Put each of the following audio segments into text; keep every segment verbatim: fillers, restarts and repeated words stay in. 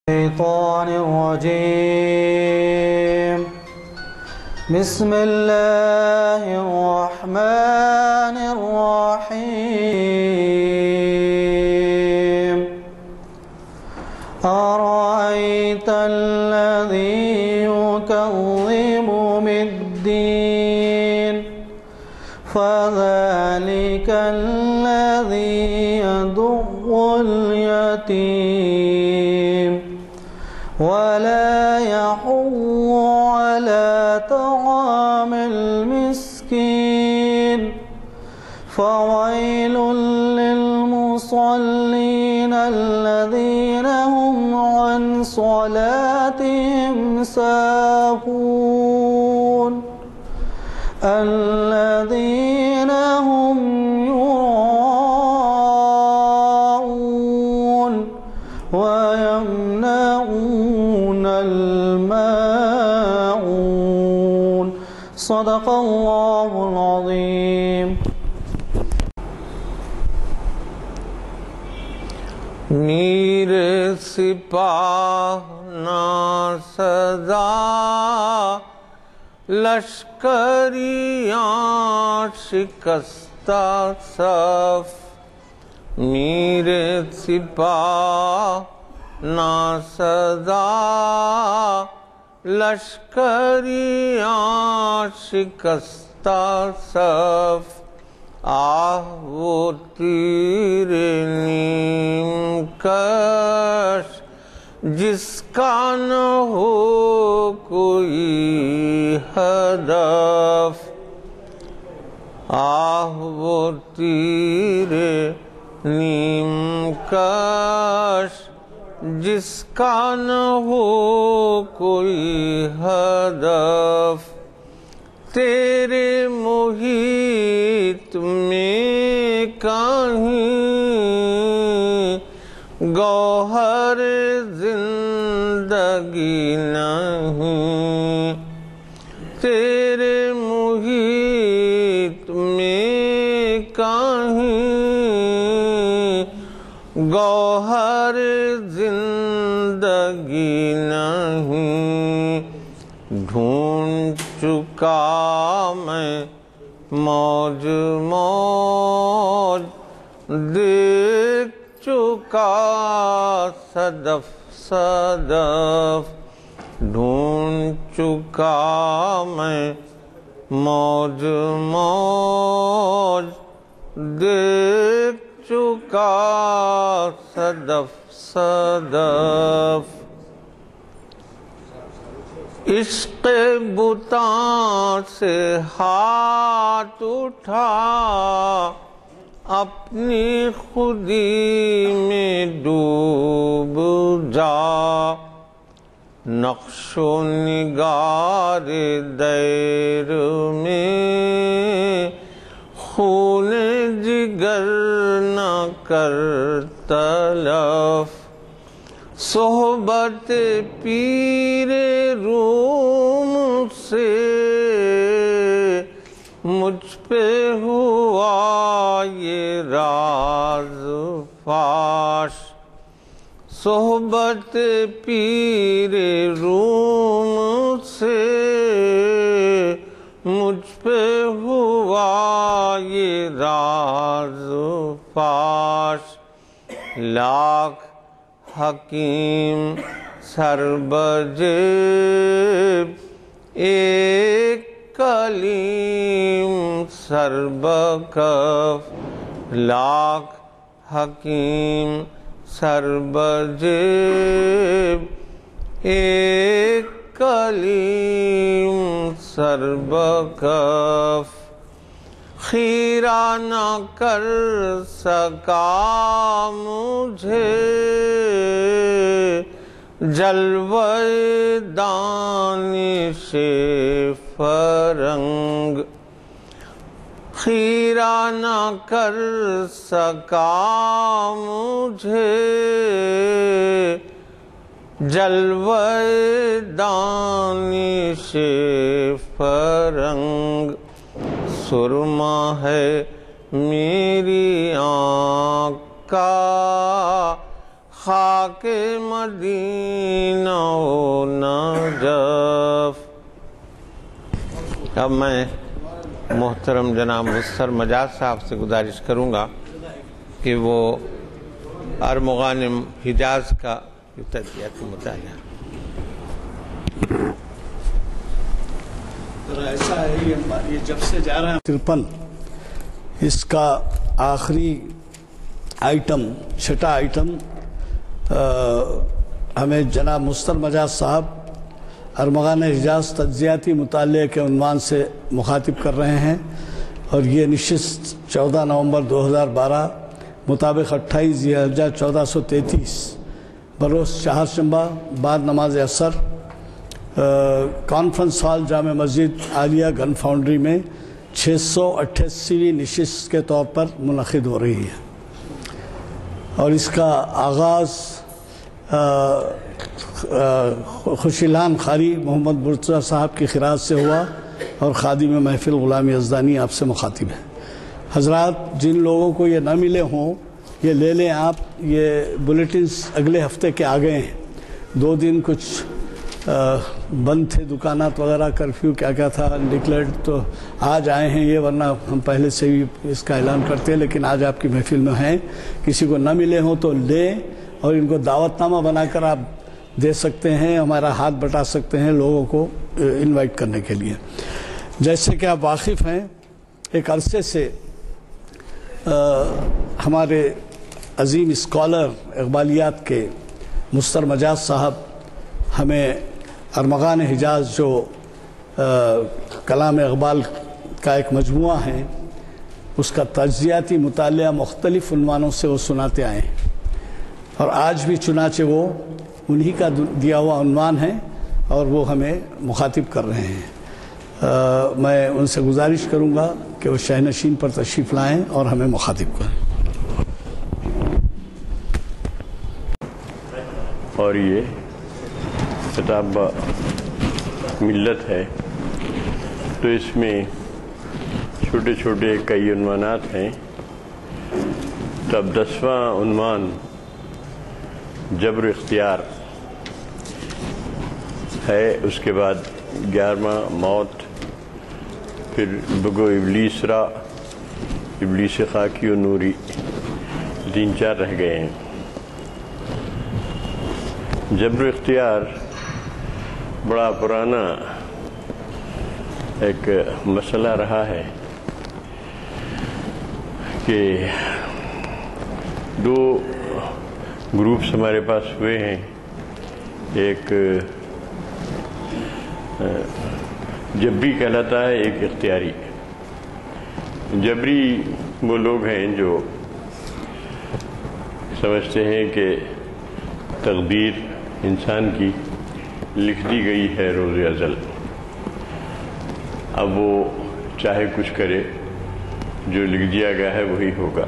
الشيطان الرجيم. بسم الله الرحمن الرحيم. أرأيت الذي يكذب بالدين فذلك الذي يدع اليتيم ولا يحض على طعام المسكين فويل للمصلين الذين هم عن صلاتهم ساهون الذين هم يراءون ويمنعون الماعون. صدق الله العظيم. میر سپاہ ناسزا لشکریاں شکستہ صف. میر سپاہ ناسزا لشکریاں شکستہ صف. آہ وہ تیر نیم کش جس کا نہ ہو کوئی ہدف. آہ وہ تیر نیم کش جس کا نہ ہو کوئی ہدف. تیرے محیط میں کہیں گوہر زندگی نہیں. تیرے محیط میں کہیں گوہر زندگی نہیں. ڈھونڈ چکا میں موج موج دیکھ چکا صدف صدف. ڈھونڈ چکا میں موج موج دیکھ چکا صدف صدف. عشق بتاں سے ہاتھ اٹھا اپنی خودی میں ڈوب جا. نقش و نگار دیر میں خون جگر نہ کر تلف. صحبت پیر روم سے مجھ پہ ہوا یہ راز فاش. صحبت پیر روم سے مجھ پہ ہوا یہ راز فاش. لاکھ حکیم سر بجیب ایک کلیم سر بکف. لاکھ حکیم سر بجیب ایک کلیم سر بکف. خیرہ نہ کر سکا مجھے جلوہ دانش فرنگ. خیرہ نہ کر سکا مجھے جلوہ دانش فرنگ. سرما ہے میری آنکھ کا خاک مدینہ و نجف۔ اب میں محترم جناب مستر مجاز صاحب سے گزارش کروں گا کہ وہ ارمغانم حجاز کا تجزیاتی مطالعہ۔ ایسا ہے یہ جب سے جا رہے ہیں ترپن، اس کا آخری آئٹم چھٹا آئٹم ہمیں جناب مستر مجاز صاحب ارمغان حجاز تجزیاتی مطالعے کے عنوان سے مخاطب کر رہے ہیں، اور یہ نشست چودہ نومبر دو ہزار بارہ مطابق اٹھائیس ذی الحجہ چودہ سو تینتیس بروز چہارشنبہ بعد نماز عصر کانفرنس ہال جامع مسجد عالیہ گن فاؤنڈری میں چھ سو اٹھاسیویں نشست کے طور پر منعقد ہو رہی ہے، اور اس کا آغاز خوشیلان خاری محمد مرتضیٰ صاحب کی خراج سے ہوا، اور خادم محفل غلام یزدانی آپ سے مخاطب ہے۔ حضرات، جن لوگوں کو یہ نہ ملے ہوں یہ لے لیں آپ، یہ بلیٹنز اگلے ہفتے کے آ گئے ہیں۔ دو دن کچھ بند تھے دکانات وغیرہ، کرفیو کیا کیا تھا ڈکلیئرڈ، تو آج آئے ہیں یہ، ورنہ ہم پہلے سے ہی اس کا اعلان کرتے ہیں، لیکن آج آپ کی محفل میں ہیں۔ کسی کو نہ ملے ہوں تو لیں، اور ان کو دعوت نامہ بنا کر آپ دے سکتے ہیں، ہمارا ہاتھ بٹا سکتے ہیں لوگوں کو انوائٹ کرنے کے لیے۔ جیسے کہ آپ واقف ہیں، ایک عرصے سے ہمارے عظیم اسکالر اقبالیات کے مستر مجاز صاحب ہمیں ارمغان حجاز جو کلام اقبال کا ایک مجموعہ ہے، اس کا تجزیاتی مطالعہ مختلف عنوانوں سے وہ سناتے آئے ہیں، اور آج بھی چنانچہ وہ انہی کا دیا ہوا عنوان ہے اور وہ ہمیں مخاطب کر رہے ہیں۔ میں ان سے گزارش کروں گا کہ وہ شہنشین پر تشریف لائیں اور ہمیں مخاطب کریں۔ اور یہ خطاب ملت ہے، تو اس میں چھوٹے چھوٹے کئی عنوانات ہیں۔ تو اب دسواں عنوان جبر اختیار ہے، اس کے بعد گیارہواں موت، پھر بگو ابلیس را، ابلیس خاکی و نوری، تین چار رہ گئے ہیں۔ جبر اختیار بڑا پرانا ایک مسئلہ رہا ہے کہ دو گروپس ہمارے پاس ہوئے ہیں، ایک جبری کہلاتا ہے، ایک اختیاری۔ جبری وہ لوگ ہیں جو سمجھتے ہیں کہ تقدیر انسان کی لکھ دی گئی ہے روز ازل، اب وہ چاہے کچھ کرے، جو لکھ دیا گیا ہے وہی ہوگا۔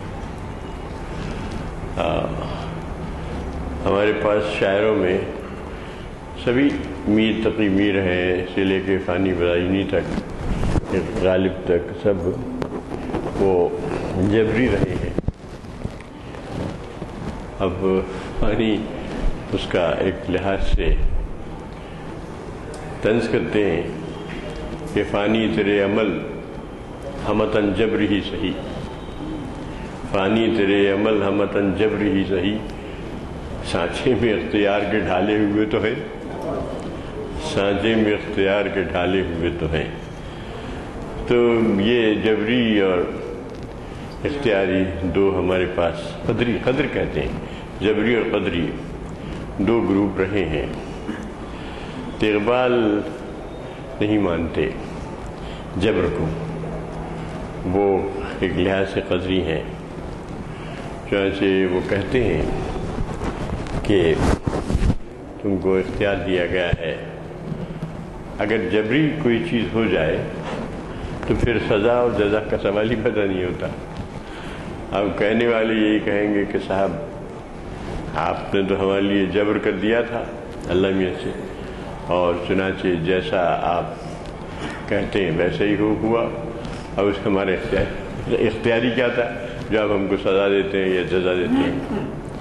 ہمارے پاس شاعروں میں سبھی میر تقی میر ہیں، سے لے کے فانی بدائنی تک، غالب تک، سب وہ جبری رہے ہیں۔ اب فانی اس کا ایک لحاظ سے طنز کرتے ہیں کہ فانی تیرے عمل ہمتن جبر ہی سہی، فانی تیرے عمل ہمتن جبر ہی سہی، سانچے میں اختیار کے ڈھالے ہوئے تو ہیں، سانچے میں اختیار کے ڈھالے ہوئے تو ہیں۔ تو یہ جبری اور اختیاری دو ہمارے پاس قدری قدر کہتے ہیں، جبری اور قدری دو گروپ رہے ہیں۔ اقبال نہیں مانتے جبر کو، وہ ایک لحاظ سے قدری ہیں، چنانچہ وہ کہتے ہیں کہ تم کو اختیار دیا گیا ہے، اگر جبری کوئی چیز ہو جائے تو پھر سزا اور جزا کا سوال ہی پیدا نہیں ہوتا۔ اب کہنے والے یہی کہیں گے کہ صاحب آپ نے تو ہمارے لیے جبر کر دیا تھا اللہ میاں سے، اور چنانچہ جیسا آپ کہتے ہیں ویسے ہی ہو ہوا، اب اس کا ہمارا اختیار اختیاری کیا تھا جو آپ ہم کو سزا دیتے ہیں یا جزا دیتے ہیں۔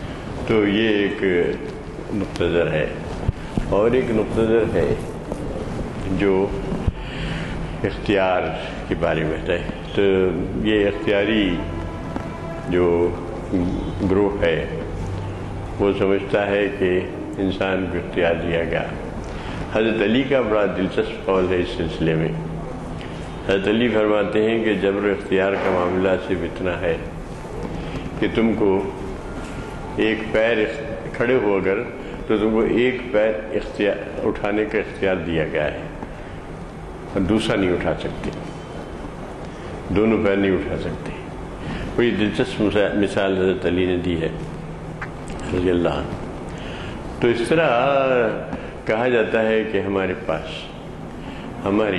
تو یہ ایک نقطہ نظر ہے. اور ایک نقطہ نظر ہے جو اختیار کے بارے میں ہے. تو یہ اختیاری جو گروہ ہے وہ سمجھتا ہے کہ انسان کو اختیار دیا گیا. حضرت علی کا بڑا دلچسپ قول ہے اس سلسلے میں. حضرت علی فرماتے ہیں کہ جبر اختیار کا معاملہ صرف اتنا ہے کہ تم کو ایک پیر کھڑے ہو اگر تو تم کو ایک پیر اختیار اٹھانے کا اختیار دیا گیا ہے اور دوسرا نہیں اٹھا سکتے, دونوں پیر نہیں اٹھا سکتے. کوئی دلچسپ مثال حضرت علی نے دی ہے رضی اللہ عنہ. تو اس طرح کہا جاتا ہے کہ ہمارے پاس ہماری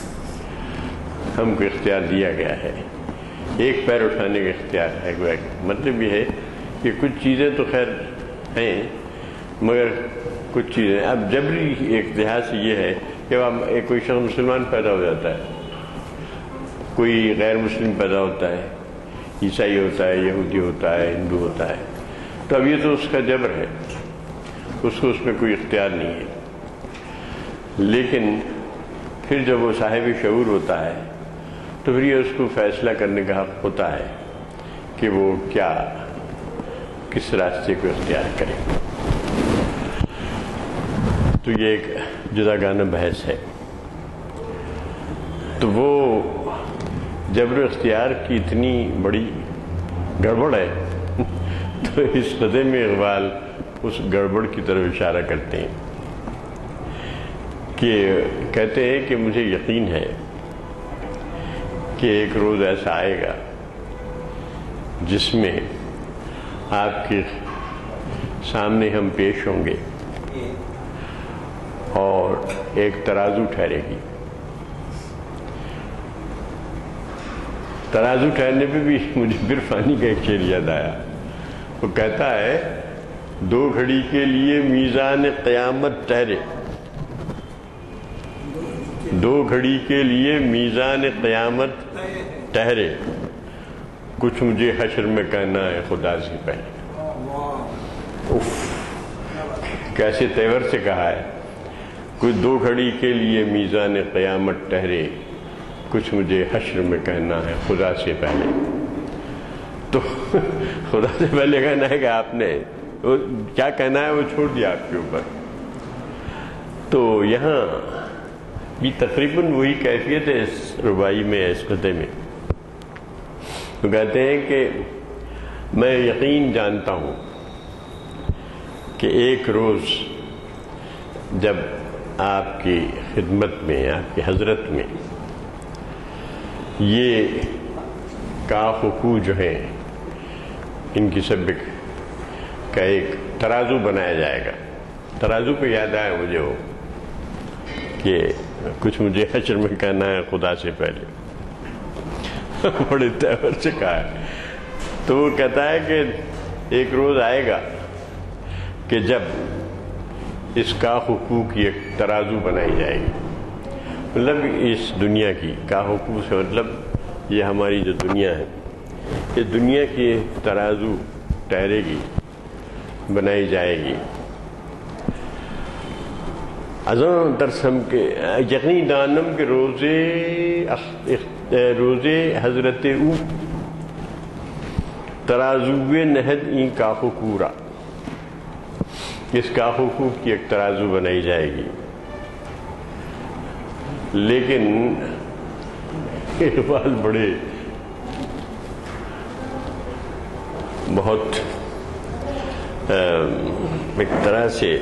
ہم کو اختیار دیا گیا ہے, ایک پیر اٹھانے کا اختیار ہے. مطلب یہ ہے کہ کچھ چیزیں تو خیر ہیں مگر کچھ چیزیں اب جبری ایک لحاظ سے یہ ہے کہ اب ایک کوئی شخص مسلمان پیدا ہو جاتا ہے, کوئی غیر مسلم پیدا ہوتا ہے, عیسائی ہوتا ہے, یہودی ہوتا ہے, ہندو ہوتا ہے, تو اب یہ تو اس کا جبر ہے, اس کو اس میں کوئی اختیار نہیں ہے. لیکن پھر جب وہ صاحب شعور ہوتا ہے تو پھر یہ اس کو فیصلہ کرنے کا حق ہوتا ہے کہ وہ کیا کس راستے کو اختیار کرے. تو یہ ایک جداگانہ بحث ہے. تو وہ جبر اختیار کی اتنی بڑی گڑبڑ ہے تو اس قضے میں اقبال اس گڑبڑ کی طرف اشارہ کرتے ہیں کہ کہتے ہیں کہ مجھے یقین ہے کہ ایک روز ایسا آئے گا جس میں آپ کے سامنے ہم پیش ہوں گے اور ایک ترازو ٹھہرے گی. ترازو ٹھہرنے پہ بھی مجھے عرفانی کا ایک شعر یاد آیا. وہ کہتا ہے دو گھڑی کے لیے میزان قیامت ٹھہرے, دو گھڑی کے لیے میزان قیامت ٹھہرے, کچھ مجھے حشر میں کہنا ہے خدا سے پہلے. اف کیسے تیور سے کہا ہے, کچھ دو گھڑی کے لیے میزان قیامت ٹھہرے, کچھ مجھے حشر میں کہنا ہے خدا سے پہلے. تو خدا سے پہلے کہنا ہے کہ آپ نے وہ کیا کہنا ہے وہ چھوڑ دیا آپ کے اوپر. تو یہاں یہ تقریباً وہی کیفیت ہے اس ربائی میں, اس قطعے میں. تو کہتے ہیں کہ میں یقین جانتا ہوں کہ ایک روز جب آپ کی خدمت میں, آپ کی حضرت میں یہ کاف و کو جو ہیں ان کی سب کا ایک ترازو بنایا جائے گا. ترازو پہ یاد آیا مجھے وہ کہ کچھ مجھے حشر میں کہنا ہے خدا سے پہلے. بڑے تیور سے کہا ہے. تو وہ کہتا ہے کہ ایک روز آئے گا کہ جب اس کا حقوق کی ایک ترازو بنائی جائے گی. مطلب اس دنیا کی کا حقوق سے مطلب یہ ہماری جو دنیا ہے, یہ دنیا کی ترازو ٹھہرے گی, بنائی جائے گی. ازاں ترسم کے یقین دانم کے روزے روزے حضرت او ترازو نہد این کا حقورا, اس کا حقوق کی ایک ترازو بنائی جائے گی. لیکن اقبال بڑے بہت ایک طرح سے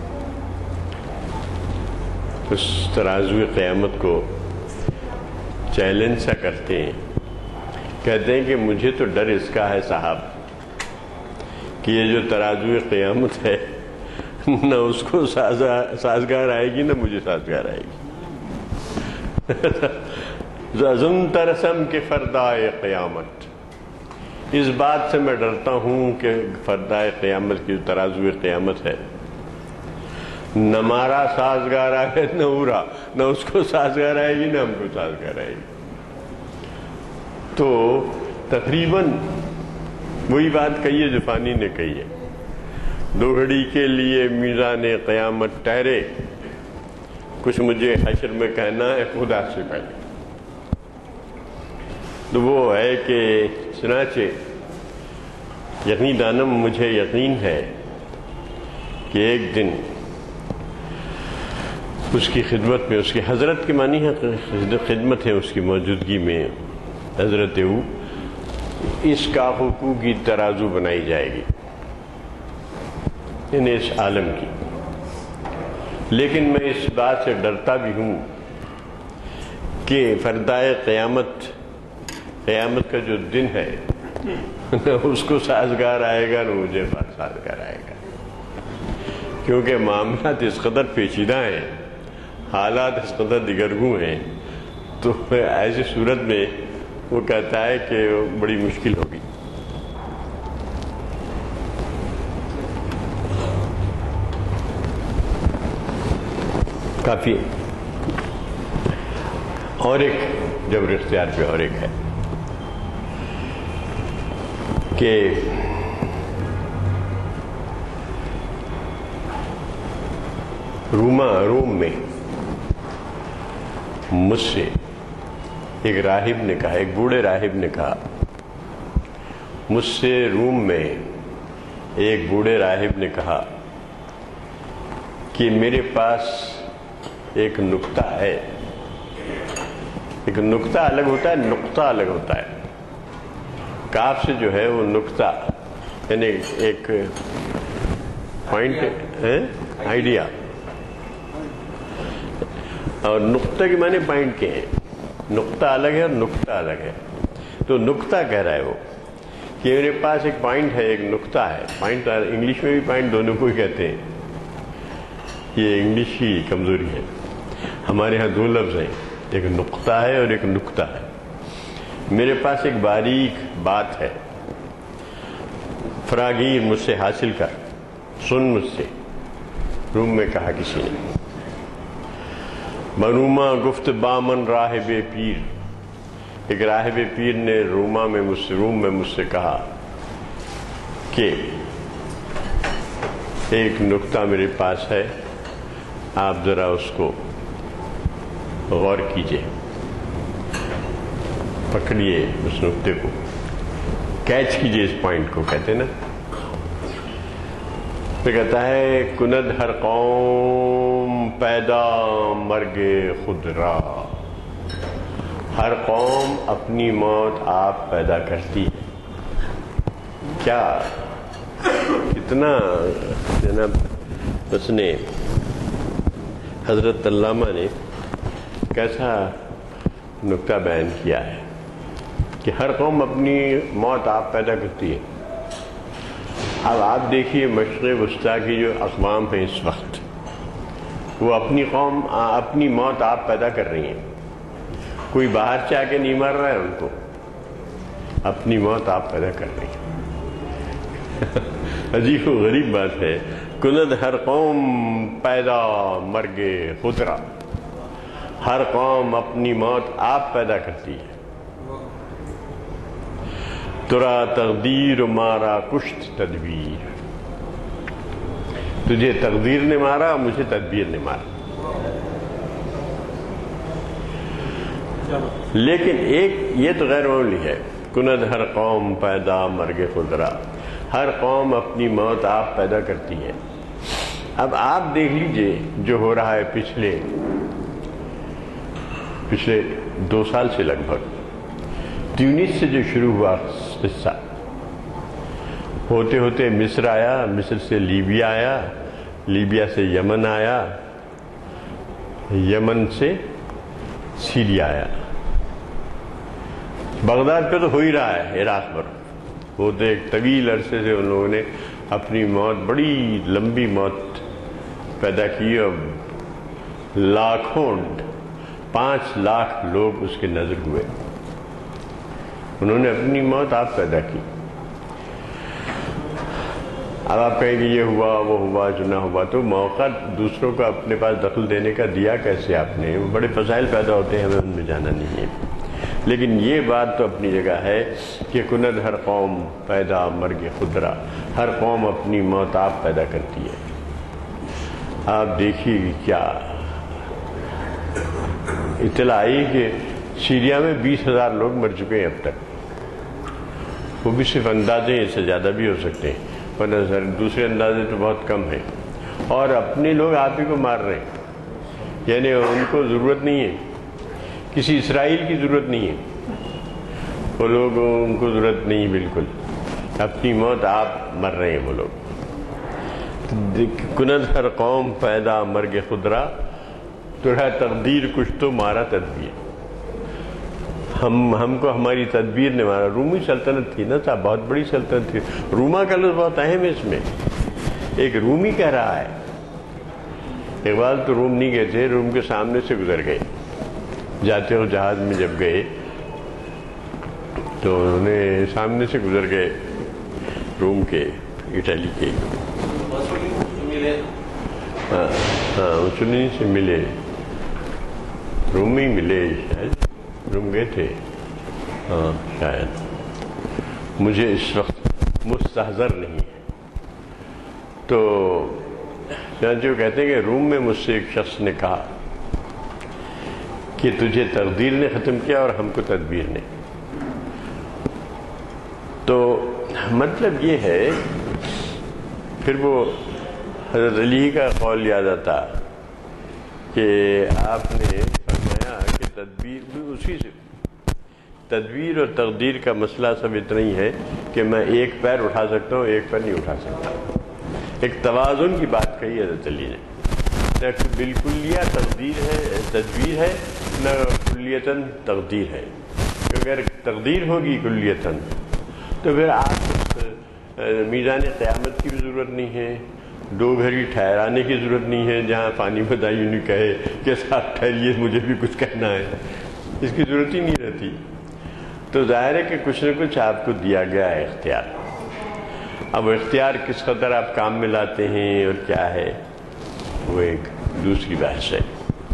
اس ترازو قیامت کو چیلنج سا کرتے ہیں. کہتے ہیں کہ مجھے تو ڈر اس کا ہے صاحب کہ یہ جو ترازو قیامت ہے نہ اس کو سازگار آئے گی نہ مجھے سازگار آئے گی. زم ترسم کے فردائے قیامت, اس بات سے میں ڈرتا ہوں کہ فردائے قیامت کی جو ترازو قیامت ہے نہ ہمارا سازگار آئے نہ اورا, نہ اس کو سازگار آئے گی نہ ہم کو سازگار آئے گی. تو تقریباً وہی بات کہی ہے جو فانی نے کہی ہے دو گھڑی کے لیے میزان قیامت ٹھہرے، کچھ مجھے حشر میں کہنا ہے خدا سے پہلے۔ تو وہ ہے کہ چنانچہ یقین دانم مجھے یقین ہے کہ ایک دن اس کی خدمت میں، اس کی حضرت کے معنی ہے خدمت ہے، اس کی موجودگی میں حضرت ہو اس کا حقوق کی ترازو بنائی جائے گی، یعنی اس عالم کی۔ لیکن میں اس بات سے ڈرتا بھی ہوں کہ فردائے قیامت قیامت کا جو دن ہے اس کو سازگار آئے گا نہ مجھے سازگار آئے گا، کیونکہ معاملات اس قدر پیچیدہ ہیں، حالات اس قدر دگرگوں ہیں، تو ایسی صورت میں وہ کہتا ہے کہ بڑی مشکل ہوگی۔ کافی اور ایک جبر اختیار پہ اور ایک ہے کہ روما روم میں مجھ سے ایک راہب نے کہا، ایک بوڑھے راہب نے کہا مجھ سے، روم میں ایک بوڑھے راہب نے کہا کہ میرے پاس ایک نقطہ ہے۔ ایک نقطہ الگ ہوتا ہے، نقطہ الگ ہوتا ہے۔ کاف سے جو ہے وہ نقطہ یعنی ایک پوائنٹ ہے، آئیڈیا، اور نقطہ کے معنی پوائنٹ کے ہیں۔ نقطہ الگ ہے اور نقطہ الگ ہے۔ تو نقطہ کہہ رہا ہے وہ کہ میرے پاس ایک پوائنٹ ہے، ایک نقطہ ہے۔ پوائنٹ انگلش میں بھی پوائنٹ دونوں کو ہی کہتے ہیں، یہ انگلش کی کمزوری ہے۔ ہمارے ہاں دو لفظ ہیں، ایک نقطہ ہے اور ایک نقطہ ہے۔ میرے پاس ایک باریک بات ہے، فراگیر مجھ سے حاصل کر، سن مجھ سے، روم میں کہا کسی نے۔ بنوما گفت بامن راہب پیر، ایک راہب پیر نے روما میں مجھ سے روم میں مجھ سے کہا کہ ایک نقطہ میرے پاس ہے، آپ ذرا اس کو غور کیجئے، پکڑیے اس نقطے کو، کیچ کیجئے، اس پوائنٹ کو کہتے ہیں نا۔ تو کہتا ہے کند ہر قوم پیدا مرگ خود را، ہر قوم اپنی موت آپ پیدا کرتی ہے۔ کیا اتنا جناب اس نے حضرت علامہ نے کیسا نقطہ بیان کیا ہے کہ ہر قوم اپنی موت آپ پیدا کرتی ہے۔ اب آپ دیکھیے مشرق وسطیٰ کی جو اقوام ہیں اس وقت، وہ اپنی قوم اپنی موت آپ پیدا کر رہی ہیں۔ کوئی باہر سے آ کے نہیں مار رہا ہے ان کو، اپنی موت آپ پیدا کر رہی ہیں۔ عجیب و غریب بات ہے، کند ہر قوم پیدا مرگ خدرا، ہر قوم اپنی موت آپ پیدا کرتی ہے۔ ترا تقدیر مارا کشت تدبیر، تجھے تقدیر نے مارا، مجھے تدبیر نے مارا۔ لیکن ایک یہ تو غیر معمولی ہے، کند ہر قوم پیدا مرگ خدرا، ہر قوم اپنی موت آپ پیدا کرتی ہے۔ اب آپ دیکھ لیجئے جو ہو رہا ہے پچھلے پچھلے دو سال سے لگ بھگ تیونس سے جو شروع ہوا قصہ، ہوتے ہوتے مصر آیا، مصر سے لیبیا آیا، لیبیا سے یمن آیا، یمن سے سیریا آیا، بغداد پہ تو ہو ہی رہا ہے، عراق پر ہوتے ایک طویل عرصے سے ان لوگوں نے اپنی موت، بڑی لمبی موت پیدا کی، اور لاکھوں پانچ لاکھ لوگ اس کے نظر ہوئے، انہوں نے اپنی موت آپ پیدا کی۔ اب آپ کہیں کہ یہ ہوا وہ ہوا جو نہ ہوا، تو موقع دوسروں کا اپنے پاس دخل دینے کا دیا کیسے آپ نے؟ وہ بڑے فضائل پیدا ہوتے ہیں، ہمیں ان میں جانا نہیں ہے۔ لیکن یہ بات تو اپنی جگہ ہے کہ کند ہر قوم پیدا مرگ خدرا، ہر قوم اپنی موت آپ پیدا کرتی ہے۔ آپ دیکھیے کیا اطلاع آئی کہ سیریا میں بیس ہزار لوگ مر چکے ہیں اب تک، وہ بھی صرف اندازے، اس سے زیادہ بھی ہو سکتے ہیں، ورنہ دوسرے اندازے تو بہت کم ہیں، اور اپنے لوگ آپ ہی کو مار رہے ہیں، یعنی ان کو ضرورت نہیں ہے، کسی اسرائیل کی ضرورت نہیں ہے، وہ لوگ ان کو ضرورت نہیں، بالکل اپنی موت آپ مر رہے ہیں وہ لوگ۔ کند ہر قوم پیدا مرگ خدرا، تو ہے تقدیر کچھ تو مارا تدبیر، ہم ہم کو ہماری تدبیر نے مارا۔ رومی سلطنت تھی نا صاحب، بہت بڑی سلطنت تھی، روما کا لفظ بہت اہم ہے اس میں، ایک رومی کہہ رہا ہے، اقبال تو روم نہیں گئے تھے، روم کے سامنے سے گزر گئے، جاتے ہو جہاز میں جب گئے تو انہوں نے سامنے سے گزر گئے روم کے، اٹلی کے، ہاں ہاں مسولینی سے ملے، روم میں ہی ملے، شاید روم گئے تھے، ہاں شاید، مجھے اس وقت مستحضر نہیں ہے۔ تو چنانچہ وہ کہتے ہیں کہ روم میں مجھ سے ایک شخص نے کہا کہ تجھے تقدیر نے ختم کیا اور ہم کو تدبیر نے۔ تو مطلب یہ ہے، پھر وہ حضرت علی کا قول یاد آتا کہ آپ نے فرمایا کہ تدبیر اسی سے، تدبیر اور تقدیر کا مسئلہ سب اتنا ہی ہے کہ میں ایک پیر اٹھا سکتا ہوں، ایک پیر نہیں اٹھا سکتا۔ ایک توازن کی بات کہی حضرت علی نے، نہ بالکلیہ تقدیر ہے تدبیر ہے، نہ کلیتاً تقدیر ہے، کیونکہ اگر تقدیر ہوگی کلیتاً تو پھر آپ میزان قیامت کی بھی ضرورت نہیں ہے، دو گھڑی ٹھہرانے کی ضرورت نہیں ہے، جہاں پانی بدائی نہیں کہے کہ صاحب ٹھہریے مجھے بھی کچھ کہنا ہے، اس کی ضرورت ہی نہیں رہتی۔ تو ظاہر ہے کہ کچھ نہ کچھ آپ کو دیا گیا ہے اختیار، اب اختیار کس قدر آپ کام میں لاتے ہیں اور کیا ہے وہ ایک دوسری بحث ہے۔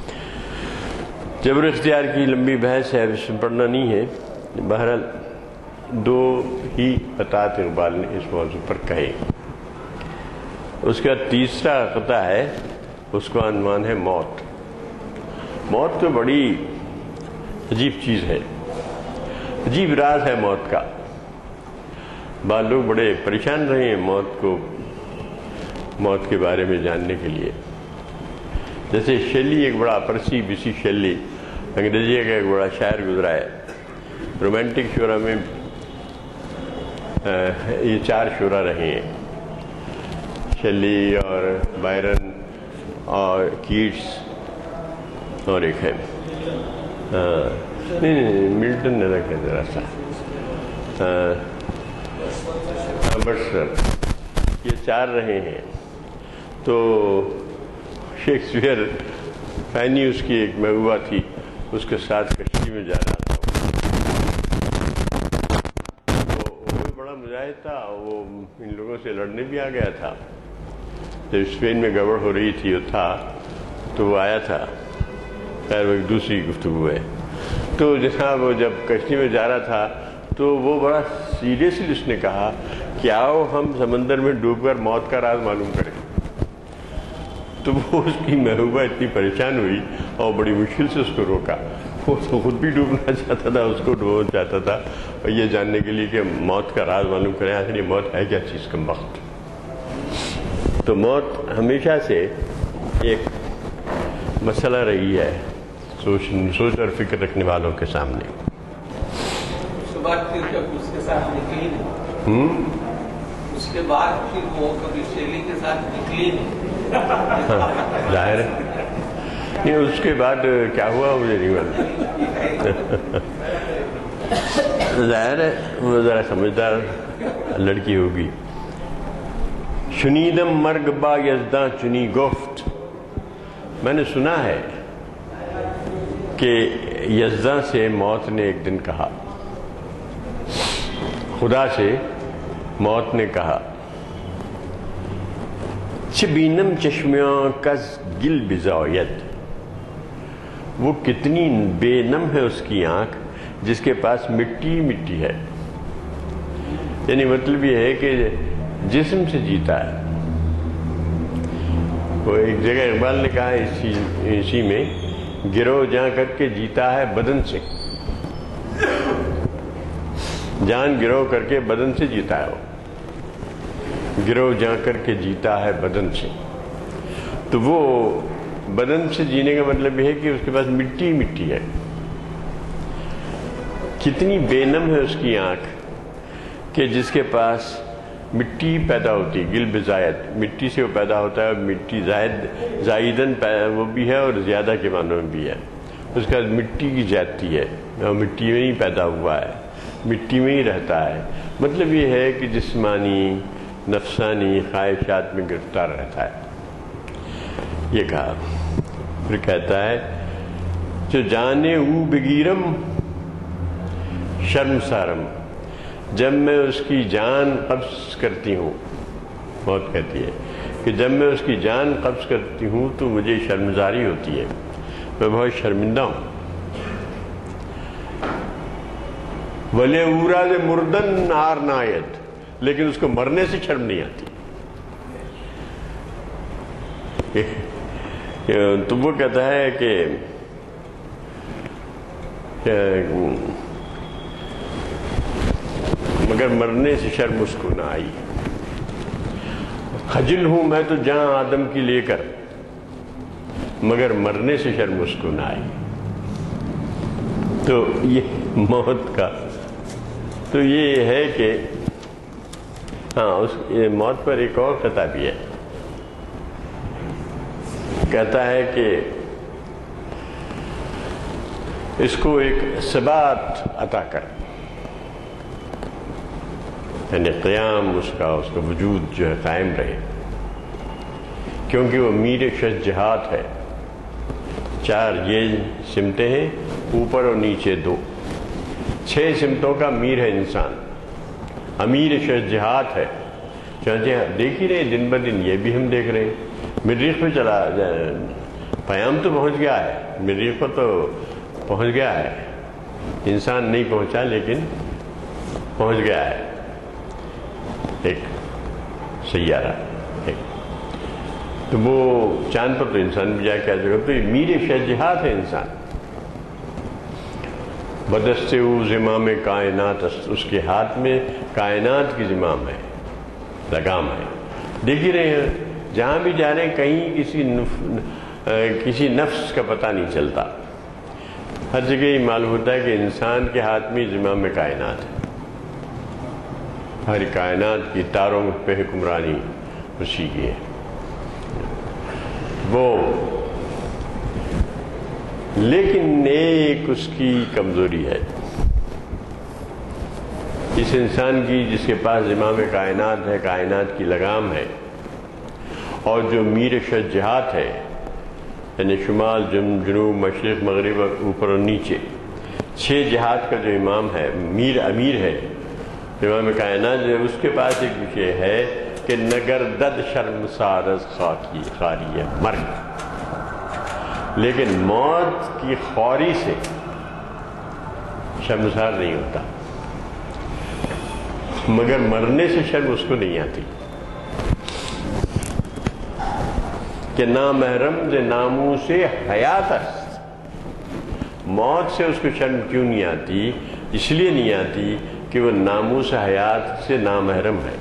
جبر اختیار کی لمبی بحث ہے، اب اس میں پڑھنا نہیں ہے، بہرحال دو ہی قطعات اقبال نے اس موضوع پر کہے۔ اس کا تیسرا قطعہ ہے، اس کا عنوان ہے موت۔ موت تو بڑی عجیب چیز ہے، عجیب راز ہے موت کا، بعض لوگ بڑے پریشان رہے ہیں موت کو، موت کے بارے میں جاننے کے لیے۔ جیسے شیلی ایک بڑا پرسی بسی شیلی انگریزی کا ایک بڑا شاعر گزرا ہے، رومانٹک شعرا میں یہ چار شعرا رہے ہیں، شیلی اور بائرن اور کیٹس اور ایک ہے نہیں نہیں ملٹن نے رکھا ہے ذرا سا، برسر، یہ چار رہے ہیں۔ تو شیکسپیئر فینی اس کی ایک محبوبہ تھی، اس کے ساتھ کشتی میں جا رہا تھا، تو وہ بڑا مجاہد تھا، وہ ان لوگوں سے لڑنے بھی آ گیا تھا، جب اسپین میں گڑبڑ ہو رہی تھی وہ تھا تو وہ آیا تھا، خیر وہ ایک دوسری گفتگو ہے۔ تو جناب وہ جب کشتی میں جا رہا تھا تو وہ بڑا سیریسلی اس نے کہا کہ آؤ ہم سمندر میں ڈوب کر موت کا راز معلوم کریں۔ تو وہ اس کی محبوبہ اتنی پریشان ہوئی اور بڑی مشکل سے اس کو روکا، وہ تو خود بھی ڈوبنا چاہتا تھا، اس کو ڈوبنا چاہتا تھا، اور یہ جاننے کے لیے کہ موت کا راز معلوم کریں آخر یہ موت ہے کیا چیز کا وقت۔ تو موت ہمیشہ سے ایک مسئلہ رہی ہے سوچ سوچ اور فکر رکھنے والوں کے سامنے۔ اس کے بعد پھر جب اس کے ساتھ نکلی نہیں، اس کے بعد پھر وہ کبھی شیلی کے ساتھ نکلی نہیں، ظاہر ہے نہیں، اس کے بعد کیا ہوا مجھے نہیں معلوم، ظاہر ہے وہ ذرا سمجھدار لڑکی ہوگی۔ شنیدم مرگ با یزداں چنی گفت، میں نے سنا ہے کہ یزداں سے موت نے ایک دن کہا، خدا سے موت نے کہا، چبینم چشمیاں کز گل بزاید، وہ کتنی بے نم ہے اس کی آنکھ جس کے پاس مٹی مٹی ہے، یعنی مطلب یہ ہے کہ جسم سے جیتا ہے۔ وہ ایک جگہ اقبال نے کہا اسی اسی میں، گرو جاں کر کے جیتا ہے بدن سے، جان گرو کر کے بدن سے جیتا ہے، وہ گرو جاں کر کے جیتا ہے بدن سے۔ تو وہ بدن سے جینے کا مطلب یہ ہے کہ اس کے پاس مٹی مٹی ہے۔ کتنی بے نم ہے اس کی آنکھ کہ جس کے پاس مٹی پیدا ہوتی ہے، گل بزائد، مٹی سے وہ پیدا ہوتا ہے، اور مٹی زائد زائدن وہ بھی ہے اور زیادہ کے معنوں میں بھی ہے، اس کے بعد مٹی کی زیادتی ہے، اور مٹی میں ہی پیدا ہوا ہے، مٹی میں ہی رہتا ہے۔ مطلب یہ ہے کہ جسمانی نفسانی خواہشات میں گرفتار رہتا ہے۔ یہ کہا، پھر کہتا ہے جو جانے او بگیرم شرم سارم، جب میں اس کی جان قبض کرتی ہوں، موت کہتی ہے کہ جب میں اس کی جان قبض کرتی ہوں تو مجھے شرمساری ہوتی ہے، میں بہت شرمندہ ہوں۔ ولی اوراد مردن آر نایت، لیکن اس کو مرنے سے شرم نہیں آتی۔ تو وہ کہتا ہے کہ مگر مرنے سے شرم اس کو نہ آئی، خجل ہوں میں تو جاں آدم کی لے کر، مگر مرنے سے شرم اس کو نہ آئی۔ تو یہ موت کا تو یہ ہے کہ ہاں اس موت پر ایک اور خطاب بھی ہے، کہتا ہے کہ اس کو ایک ثبات عطا کر، یعنی قیام اس کا اس کا وجود جو ہے قائم رہے، کیونکہ وہ میر شجاعت ہے۔ چار یہ سمتیں ہیں، اوپر اور نیچے دو، چھ سمتوں کا میر ہے انسان، امیر شجاعت ہے۔ چنانچہ دیکھ ہی رہے دن بہ دن، یہ بھی ہم دیکھ رہے ہیں، مریخ پہ چلا پیام تو پہنچ گیا ہے، مریخ پر تو پہنچ گیا ہے، انسان نہیں پہنچا لیکن پہنچ گیا ہے ایک سیارہ ایک۔ تو وہ چاند پر تو انسان بھی جا کے آ جائے گا۔ تو یہ میر شجاعت ہے انسان۔ بدستے او زمام کائنات، اس کے ہاتھ میں کائنات کی زمام ہے، لگام ہے۔ دیکھ ہی رہے ہیں جہاں بھی جا رہے ہیں، کہیں کسی نف... کسی نفس کا پتہ نہیں چلتا، ہر جگہ یہ معلوم ہوتا ہے کہ انسان کے ہاتھ میں زمام کائنات ہے، ہر کائنات کی تاروں پہ حکمرانی اسی کی ہے۔ وہ لیکن ایک اس کی کمزوری ہے، اس انسان کی جس کے پاس زمام کائنات ہے، کائنات کی لگام ہے، اور جو میر شجاعت ہے، یعنی شمال جنوب مشرق مغرب اوپر اور نیچے، چھ جہات کا جو امام ہے، میر امیر ہے، امام کائنات جو ہے، اس کے پاس ایک وشے ہے کہ نگردد شرم سارز خاکی خاری ہے، مرگ، لیکن موت کی خواری سے شرمسار نہیں ہوتا، مگر مرنے سے شرم اس کو نہیں آتی کہ نامحرم ز ناموس حیات است۔ موت سے اس کو شرم کیوں نہیں آتی؟ اس لیے نہیں آتی کہ وہ ناموس حیات سے نامحرم ہے۔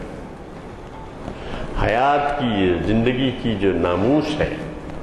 حیات کی زندگی کی جو ناموس ہے،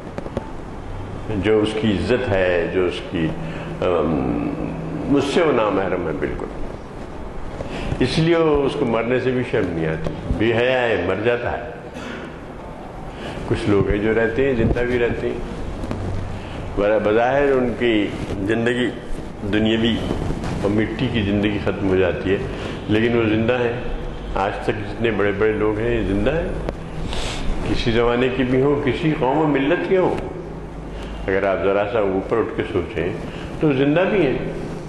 جو اس کی عزت ہے، جو اس کی مجھ سے وہ نامحرم ہے بالکل، اس لیے اس کو مرنے سے بھی شرم نہیں آتی، بے حیا ہے، مر جاتا ہے۔ کچھ لوگ ہیں جو رہتے ہیں، زندہ بھی رہتے ہیں، بظاہر ان کی زندگی دنیاوی اور مٹی کی زندگی ختم ہو جاتی ہے، لیکن وہ زندہ ہیں۔ آج تک جتنے بڑے بڑے لوگ ہیں یہ زندہ ہیں، کسی زمانے کے بھی ہوں، کسی قوم و ملت کے ہوں۔ اگر آپ ذرا سا اوپر اٹھ کے سوچیں تو زندہ بھی ہیں۔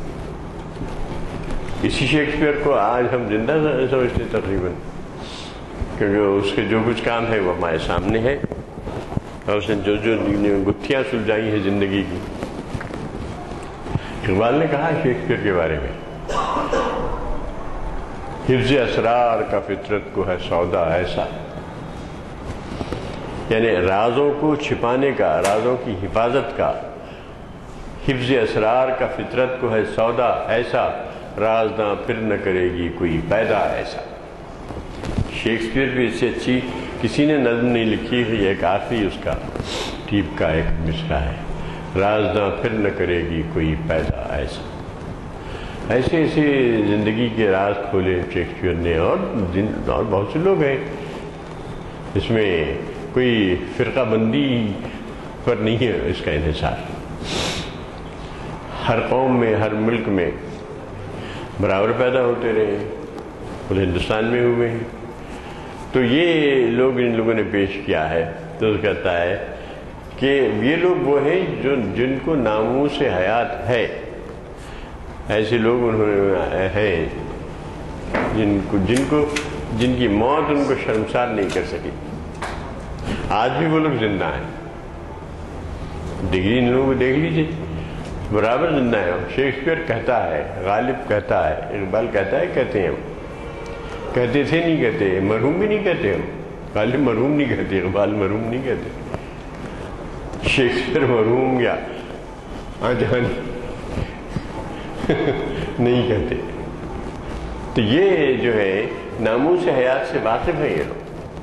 اسی شیکسپیئر کو آج ہم زندہ سمجھتے تقریباً، کیونکہ اس کے جو کچھ کام ہے وہ ہمارے سامنے ہے، اور اس نے جو جو گتھیاں سلجھائی ہیں زندگی کی، اقبال نے کہا شیکسپیئر کے بارے میں، حفظ اسرار کا فطرت کو ہے سودا ایسا، یعنی رازوں کو چھپانے کا، رازوں کی حفاظت کا، حفظ اسرار کا فطرت کو ہے سودا ایسا، رازداں پھر نہ کرے گی کوئی پیدا ایسا۔ شیکسپیئر بھی اس سے اچھی کسی نے نظم نہیں لکھی ہے، ایک آخری اس کا ٹیپ کا ایک مصرع ہے، رازداں پھر نہ کرے گی کوئی پیدا ایسا۔ ایسے ایسے زندگی کے راز کھولے شیکسپیئر نے، اور اور بہت سے لوگ ہیں، اس میں کوئی فرقہ بندی پر نہیں ہے اس کا انحصار، ہر قوم میں، ہر ملک میں برابر پیدا ہوتے رہے، پورے ہندوستان میں ہوئے ہیں۔ تو یہ لوگ ان لوگوں نے پیش کیا ہے، تو کہتا ہے کہ یہ لوگ وہ ہیں جو جن کو ناموس حیات ہے، ایسے لوگ انہوں نے ہیں جن کو جن کو جن کی موت ان کو شرمسار نہیں کر سکی۔ آج بھی وہ لوگ زندہ ہیں، ڈگری ان لوگوں کو دیکھ لیجیے، برابر زندہ ہے۔ شیکسپیئر کہتا ہے، غالب کہتا ہے، اقبال کہتا ہے، کہتے ہیں ہم، کہتے تھے نہیں کہتے، مرحوم بھی نہیں کہتے ہم، غالب مرحوم نہیں کہتے، اقبال مرحوم نہیں کہتے، شیکسپیئر مرحوم یا آجانی نہیں کہتے۔ تو یہ جو ہے ناموس حیات سے واقف ہے یہ لوگ،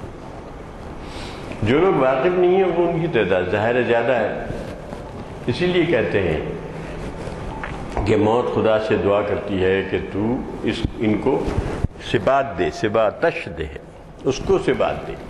جو لوگ واقف نہیں ہیں وہ ان کی تعداد ظاہر زیادہ ہے، اسی لیے کہتے ہیں کہ موت خدا سے دعا کرتی ہے کہ تو اس ان کو صبات دے، صباتش دے، اس کو صبات دے،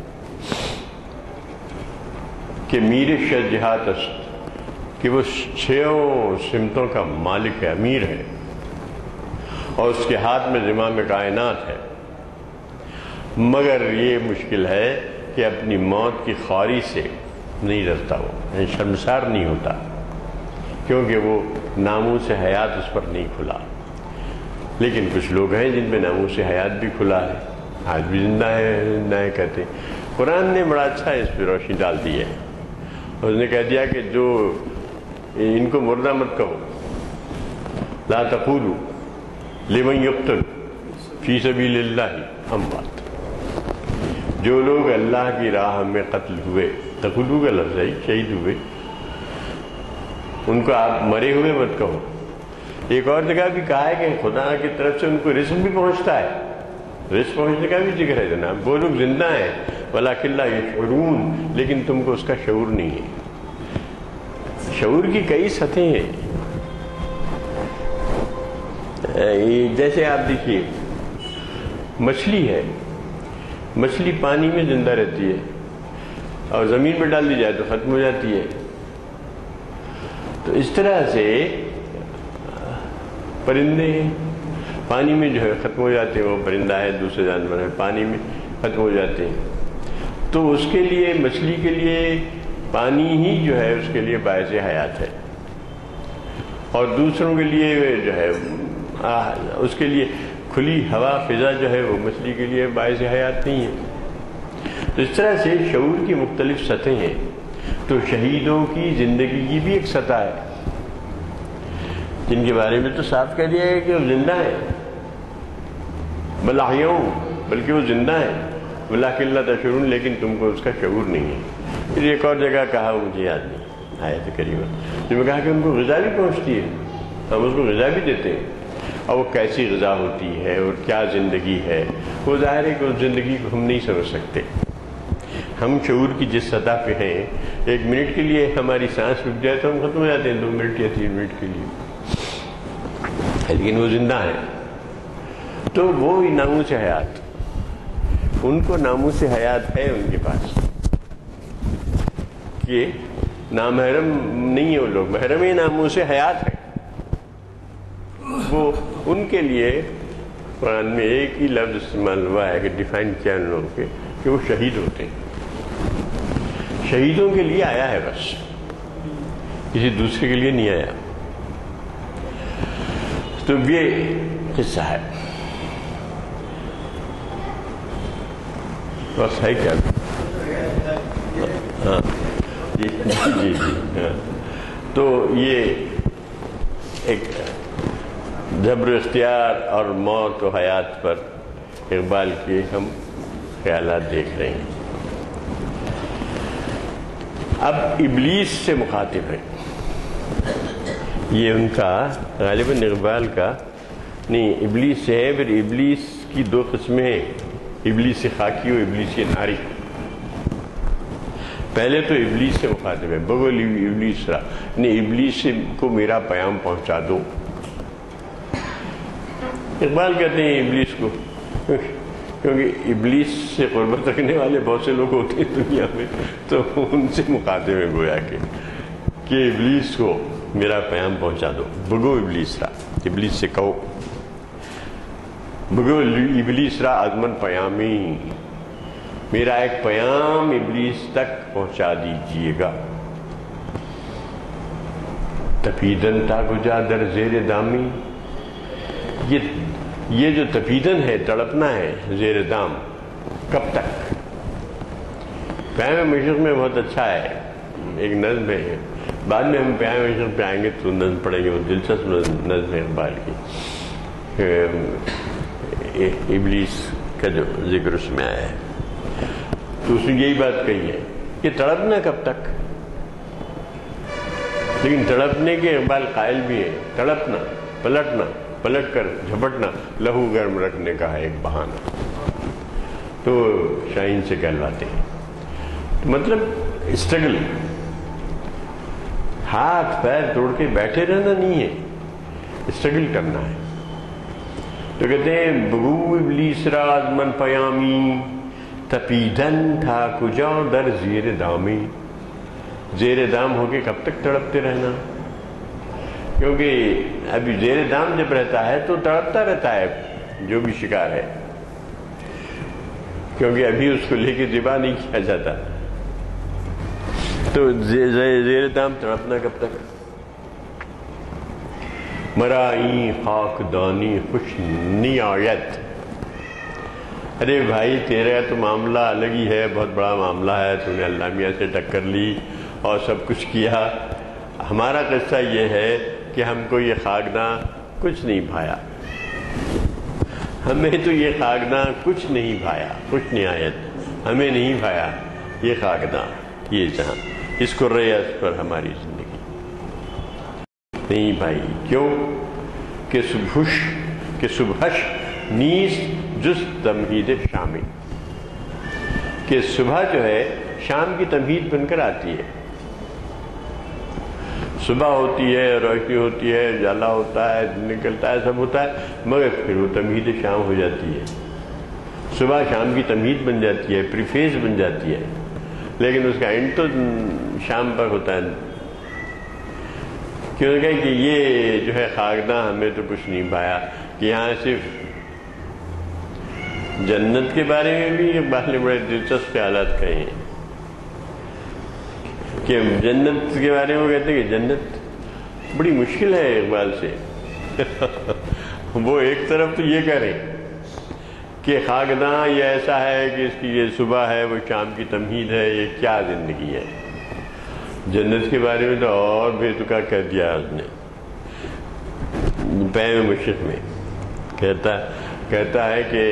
کہ میر شجہات است، کہ وہ چھوں سمتوں کا مالک ہے، امیر ہے، اور اس کے ہاتھ میں زمام کائنات ہے، مگر یہ مشکل ہے کہ اپنی موت کی خواری سے نہیں ڈرتا، وہ یعنی شرمسار نہیں ہوتا، کیونکہ وہ ناموس حیات اس پر نہیں کھلا۔ لیکن کچھ لوگ ہیں جن پہ ناموس حیات بھی کھلا ہے، آج بھی زندہ ہے، زندہ ہے کہتے ہیں۔ قرآن نے بڑا اچھا اس پہ روشنی ڈال دی ہے، اس نے کہہ دیا کہ جو ان کو مردہ مت کہو، لا تقولوا لمن یقتل فی سبیل اللہ اموات، جو لوگ اللہ کی راہ میں قتل ہوئے، تقولوا کا لفظ ہے، شہید ہوئے، ان کو آپ مرے ہوئے مت کہو۔ ایک اور جگہ بھی کہا ہے کہ خدا کی طرف سے ان کو رزق بھی پہنچتا ہے، رزق پہنچنے کا بھی ذکر ہے جناب، وہ لوگ زندہ ہیں وَلَٰكِن لَا يَشْعُرُونَ، لیکن تم کو اس کا شعور نہیں ہے۔ شعور کی کئی سطحیں ہیں، جیسے آپ دیکھیے مچھلی ہے، مچھلی پانی میں زندہ رہتی ہے اور زمین پہ ڈال دی جائے تو ختم ہو جاتی ہے۔ تو اس طرح سے پرندے پانی میں جو ہے ختم ہو جاتے ہیں، وہ پرندہ ہے، دوسرے جانور ہیں، پانی میں ختم ہو جاتے ہیں۔ تو اس کے لیے، مچھلی کے لیے پانی ہی جو ہے اس کے لیے باعث حیات ہے، اور دوسروں کے لیے جو ہے اس کے لیے کھلی ہوا، فضا جو ہے وہ مچھلی کے لیے باعث حیات نہیں ہے۔ تو اس طرح سے شعور کی مختلف سطحیں ہیں۔ تو شہیدوں کی زندگی کی بھی ایک سطح ہے، جن کے بارے میں تو صاف کہہ دیا ہے کہ وہ زندہ ہیں، بل احیاء، بلکہ وہ زندہ ہیں، وَلَٰكِن لَا تَشْعُرُونَ، لیکن تم کو اس کا شعور نہیں ہے۔ پھر ایک اور جگہ کہا، وہ مجھے یاد نہیں، آیت کریمہ جس میں کہا کہ ان کو غذا بھی پہنچتی ہے، ہم اس کو غذا بھی دیتے ہیں، اور وہ کیسی غذا ہوتی ہے اور کیا زندگی ہے، وہ ظاہر ہے کہ اس زندگی کو ہم نہیں سمجھ سکتے۔ ہم شعور کی جس سطح پہ ہیں، ایک منٹ کے لیے ہماری سانس رک جائے تو ہم ختم ہو جاتے ہیں، دو منٹ یا تین منٹ کے لیے، لیکن وہ زندہ ہے۔ تو وہ ناموس حیات، ان کو ناموس حیات ہے ان کے پاس، کہ نامحرم نہیں ہے وہ لوگ، محرم ناموس حیات ہے۔ وہ ان کے لیے قرآن میں ایک ہی لفظ استعمال ہوا ہے کہ ڈیفائن کیا ان لوگوں کے، کہ وہ شہید ہوتے ہیں۔ شہیدوں کے لیے آیا ہے بس، کسی دوسرے کے لیے نہیں آیا۔ تو یہ قصہ ہے، بس ہے کیا؟ ہاں جی جی جی ہاں۔ تو یہ ایک جبر اختیار اور موت و حیات پر اقبال کے ہم خیالات دیکھ رہے ہیں. اب ابلیس سے مخاطب ہے. یہ ان کا غالباً اقبال کا نہیں، ابلیس سے ہے. پھر ابلیس کی دو قسمیں ہیں، ابلیس خاکی و ابلیس ناری. پہلے تو ابلیس سے مخاطب ہے، بگول ابلیس را نہیں، ابلیس سے کو میرا پیام پہنچا دو. اقبال کہتے ہیں ابلیس کو، کیونکہ ابلیس سے قربت رکھنے والے بہت سے لوگ ہوتے ہیں دنیا میں، تو ان سے مخاطب ہے گویا کہ کہ ابلیس کو میرا پیام پہنچا دو. بگو ابلیس را، ابلیس سے کہو بگو ابلیس را ازمن پیامی، میرا ایک پیام ابلیس تک پہنچا دیجیے گا. تپیدن تا گجا در زیر دامی، یہ یہ جو تپیدن ہے، تڑپنا ہے زیر دام، کب تک؟ پیام مشرق میں بہت اچھا ہے، ایک نظم ہے، بعد میں ہم پیام مشرق پہ آئیں گے تو نظم پڑھیں گے، وہ دلچسپ نظم ہے اقبال کی. ابلیس کا جو ذکر اس میں آیا ہے تو اس نے یہی بات کہی ہے کہ تڑپنا کب تک. لیکن تڑپنے کے اقبال قائل بھی ہے، تڑپنا، پلٹنا، پلٹ کر جھپٹنا لہو گرم رکھنے کا ہے ایک بہانہ. تو شاہین سے کہلواتے ہیں. مطلب اسٹرگل، ہاتھ پیر توڑ کے بیٹھے رہنا نہیں ہے، اسٹرگل کرنا ہے. تو کہتے ہیں بگو ابلیس را ازمن پیامی، تپیدن تھا کجا در زیر دامی. زیر دام ہو کے کب تک تڑپتے رہنا؟ کیونکہ ابھی زیر دام جب رہتا ہے تو تڑپتا رہتا ہے جو بھی شکار ہے، کیونکہ ابھی اس کو لے کے ذبح نہیں کیا جاتا. تو زیر دام تڑپنا کب تک؟ مرائی خاک دانی خوش نیایت. ارے بھائی تیرا تو معاملہ الگ ہی ہے، بہت بڑا معاملہ ہے، تو نے اللہ میاں سے ٹکر لی اور سب کچھ کیا. ہمارا قصہ یہ ہے کہ ہم کو یہ خاکداں کچھ نہیں بھایا، ہمیں تو یہ خاکداں کچھ نہیں بھایا، خوش نہایت ہمیں نہیں بھایا یہ خاکداں، یہ جہاں، اس کو ریاض پر ہماری زندگی نہیں بھائی. کیوں کہ صبحش کہ صبحش نیز جز تمہید شامی، کہ صبح جو ہے شام کی تمہید بن کر آتی ہے. صبح ہوتی ہے، روشنی ہوتی ہے، جالا ہوتا ہے، نکلتا ہے، سب ہوتا ہے، مگر پھر وہ تمہید شام ہو جاتی ہے. صبح شام کی تمہید بن جاتی ہے، پریفیس بن جاتی ہے، لیکن اس کا اینڈ تو شام پر ہوتا ہے. کیونکہ کہ یہ جو ہے خاکداں ہمیں تو کچھ نہیں پایا. کہ یہاں صرف جنت کے بارے میں بھی اقبال نے بڑے دلچسپ خیالات کہے ہیں کہ جنت کے بارے میں وہ کہتے ہیں کہ جنت بڑی مشکل ہے اقبال سے. وہ ایک طرف تو یہ کہہ رہے ہیں کہ خاکداں یہ ایسا ہے کہ اس کی یہ صبح ہے، وہ شام کی تمہید ہے، یہ کیا زندگی ہے. جنت کے بارے میں تو اور بے تکا کہہ دیا اس نے پیام مشرق میں. کہتا کہتا ہے کہ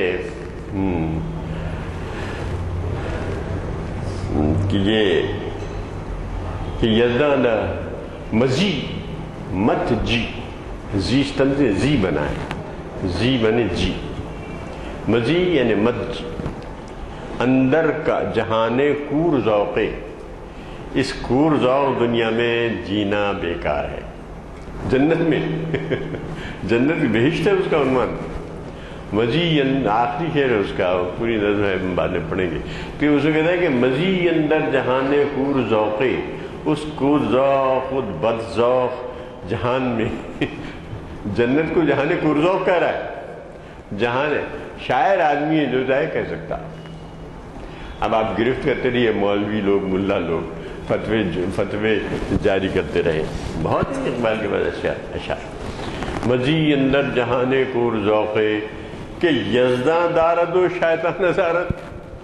کہ یہ کہ یزداں دا مزی مت جی، زی تن سے زی بنا ہے، زی بنے جی، مزی یعنی مت جی. اندر کا جہانے کور ذوقے، اس کور ذوق دنیا میں جینا بیکار ہے. جنت میں جنت بہشت ہے اس کا عنوان. مزی آخری شعر ہے اس کا، پوری نظم ہے بعد میں پڑھیں گے. تو اس کو کہتا ہے کہ مزی اندر جہانے کور ذوقے، اس کور ذوق خود بد ذوق جہان میں. جنت کو جہانے کور ذوق کہہ رہا ہے. جہان شاعر آدمی ہے جو چاہے کہہ سکتا. اب آپ گرفت کرتے رہیے، مولوی لوگ، ملا لوگ فتوے فتوے جاری کرتے رہے. بہت ہی اقبال کے بعد اشعار اشعار مزی اندر جہانے کور ذوقے کہ یزداں دارد و شیطان نظارت.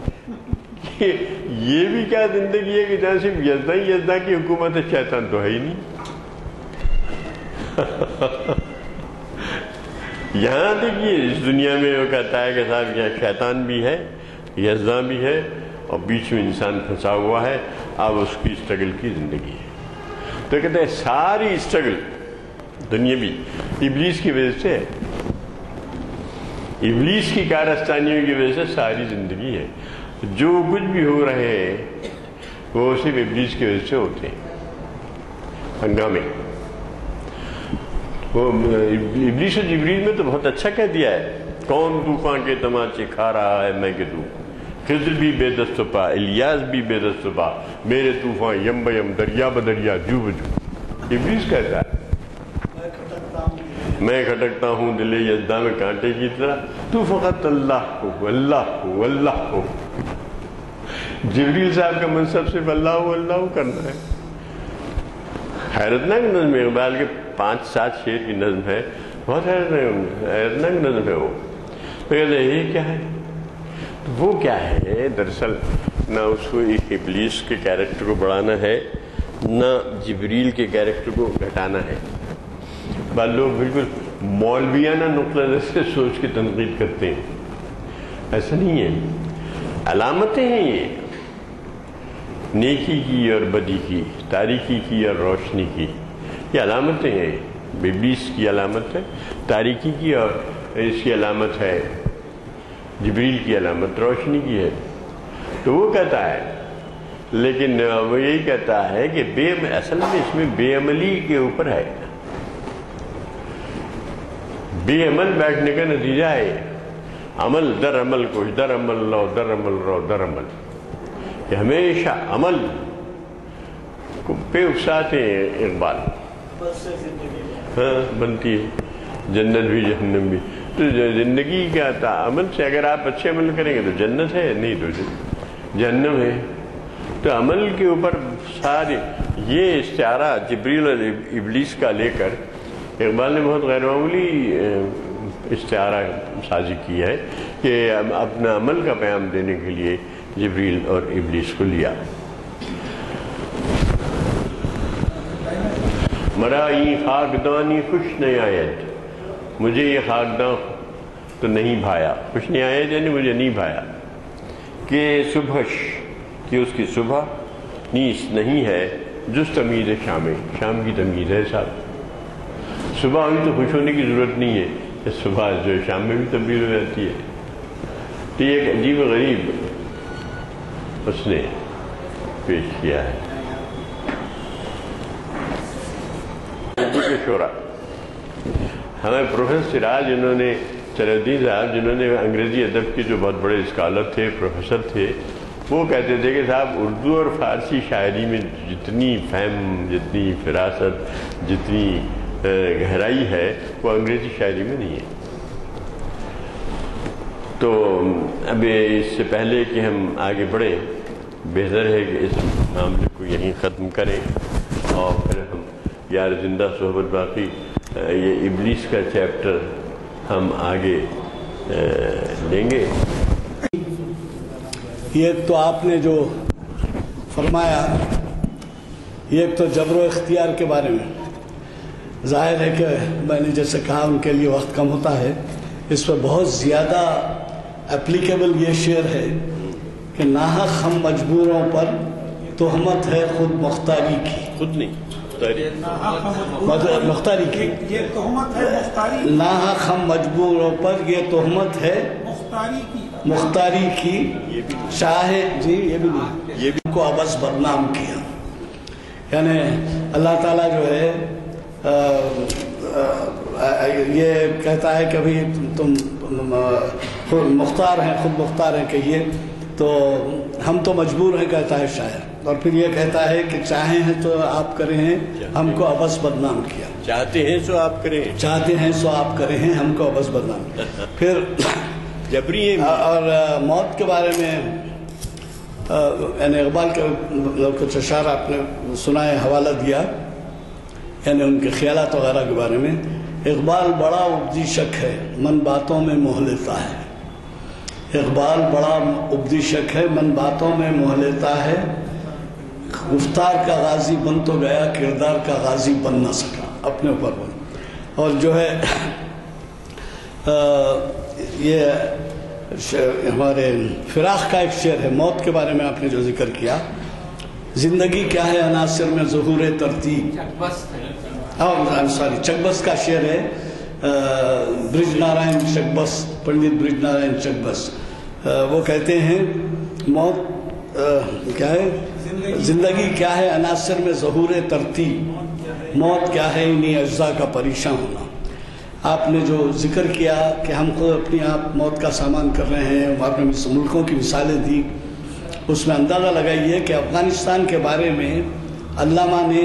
یہ بھی کیا زندگی ہے کہ جہاں صرف یزداں ہی یزداں کی حکومت ہے، شیطان تو ہے ہی نہیں. یہاں دیکھیے اس دنیا میں وہ کہتا ہے کہ صاحب یہاں شیطان بھی ہے، یزداں بھی ہے، اور بیچ میں انسان پھنسا ہوا ہے، اب اس کی اسٹرگل کی زندگی ہے. تو کہتے ہیں ساری اسٹرگل دنیاوی ابلیس کی وجہ سے ہے، ابلیس کی کارستانیوں کی وجہ سے ساری زندگی ہے. جو کچھ بھی ہو رہے ہیں وہ صرف ابلیس کی وجہ سے ہوتے ہیں. ہنگامے وہ ابلیس و جبریل میں تو بہت اچھا کہہ دیا ہے، کون طوفان کے تماچے کھا رہا ہے میں کہ تو، خضر بھی بے دست پا، الیاس بھی بے دست پا، میرے طوفان یم بیم دریا بدریا جو بجو. ابلیس کہتا ہے میں کھٹکتا ہوں دل یزداں میں کانٹے کی طرح، تو فقط اللہ کو اللہ کو اللہ کو. جبریل صاحب کا منصب صرف اللہ ہو اللہ ہو کرنا ہے. حیرتناک نظم ہے، اقبال کے پانچ سات شعر کی نظم ہے، بہت حیرتناک نظم ہے. وہ تو کہتے ہیں یہ کیا ہے، وہ کیا ہے؟ دراصل نہ اس کو ایک ابلیس کے کیریکٹر کو بڑھانا ہے، نہ جبریل کے کیریکٹر کو گھٹانا ہے. بعض لوگ بالکل مولویانہ نقطہ نظر سے سوچ کے تنقید کرتے ہیں، ایسا نہیں ہے. علامتیں ہیں یہ، نیکی کی اور بدی کی، تاریکی کی اور روشنی کی، یہ علامتیں ہیں. ابلیس کی علامت ہے تاریکی کی، اور اس کی علامت ہے جبریل کی علامت روشنی کی ہے. تو وہ کہتا ہے، لیکن وہ یہی کہتا ہے کہ بے اصل میں اس میں بے عملی کے اوپر ہے. بے عمل بیٹھنے کا نتیجہ ہے، عمل در عمل کو در عمل لو در عمل رو در عمل، کہ ہمیشہ عمل کو پہ اکساتے ہیں. اقبال ہاں بنتی ہے جنت بھی جہنم بھی. تو زندگی کا تھا عمل سے، اگر آپ اچھے عمل کریں گے تو جنت ہے، نہیں تو جہنم ہے. تو عمل کے اوپر سارے یہ استعارہ جبریل اور ابلیس کا لے کر اقبال نے بہت غیر معمولی استعارہ سازی کی ہے کہ اپنا عمل کا پیام دینے کے لیے جبریل اور ابلیس کو لیا. مرائی خاکدانی خوش نہیں آیت، مجھے یہ خاکداں تو نہیں بھایا. خوش نہیں آیت یعنی مجھے نہیں بھایا. کہ صبحش کہ اس کی صبح نیس نہیں ہے جس تمیز شام، شام کی تمیز ہے صاحب. صبح ہوئی تو خوش ہونے کی ضرورت نہیں ہے کہ صبح جو شام میں بھی تبدیل ہو جاتی ہے. تو یہ ایک عجیب و غریب اس نے پیش کیا ہے. شعرا ہمیں پروفیسر سراج، انہوں نے سرحدین صاحب، جنہوں نے انگریزی ادب کے جو بہت بڑے اسکالر تھے، پروفیسر تھے، وہ کہتے تھے کہ صاحب اردو اور فارسی شاعری میں جتنی فہم، جتنی فراست، جتنی گہرائی ہے وہ انگریزی شاعری میں نہیں ہے. تو اب اس سے پہلے کہ ہم آگے بڑھیں، بہتر ہے کہ اس معاملے کو یہیں ختم کریں اور پھر ہم یار زندہ صحبت باقی یہ ابلیس کا چیپٹر ہم آگے لیں گے. یہ تو آپ نے جو فرمایا، یہ ایک تو جبر و اختیار کے بارے میں ظاہر ہے کہ میں نے جیسے کہا ان کے لیے وقت کم ہوتا ہے، اس پہ بہت زیادہ اپلیکیبل یہ شعر ہے کہ ناحق ہم مجبوروں پر تہمت ہے خود مختاری کی. خود نہیں مختاری کی یہ تہمت ہے مختاری، ناحق ہم مجبوروں پر یہ تہمت ہے مختاری کی مختاری کی. چاہے جی یہ بھی نہیں، یہ بھی کو عبث بدنام کیا. یعنی اللہ تعالیٰ جو ہے آ, آ, یہ کہتا ہے کہ ابھی تم خود مختار ہیں، خود مختار ہیں کہیے، تو ہم تو مجبور ہیں کہتا ہے شاعر. اور پھر یہ کہتا ہے کہ چاہیں ہیں تو آپ کریں ہیں، ہم کو عبث بدنام کیا. چاہتے ہیں سو آپ کریں، چاہتے ہیں سو آپ کریں ہیں، ہم کو عبث بدنام کیا. پھر جبری اور موت کے بارے میں یعنی اقبال کے کچھ اشعار آپ نے سنا ہے، حوالہ دیا، یعنی ان کے خیالات وغیرہ کے بارے میں. اقبال بڑا ابدی شک ہے من باتوں میں موہ لیتا ہے. اقبال بڑا ابدی شک ہے من باتوں میں موہ لیتا ہے. گفتار کا غازی بن تو گیا کردار کا غازی بن نہ سکا. اپنے اوپر بن اور جو ہے یہ ہمارے فراق کا ایک شعر ہے، موت کے بارے میں آپ نے جو ذکر کیا، زندگی کیا ہے عناصر میں ظہور ترتیب، سوری چکبس کا شعر ہے، برج نارائن چکبس، پنڈت برج نارائن چکبس، وہ کہتے ہیں موت کیا ہے، زندگی کیا ہے عناصر میں ظہور ترتیب، موت کیا ہے انہی اجزاء کا پریشان ہونا۔ آپ نے جو ذکر کیا کہ ہم خود اپنی آپ موت کا سامان کر رہے ہیں، آپ نے ملکوں کی مثالیں دی، اس میں اندازہ لگائیے کہ افغانستان کے بارے میں علامہ نے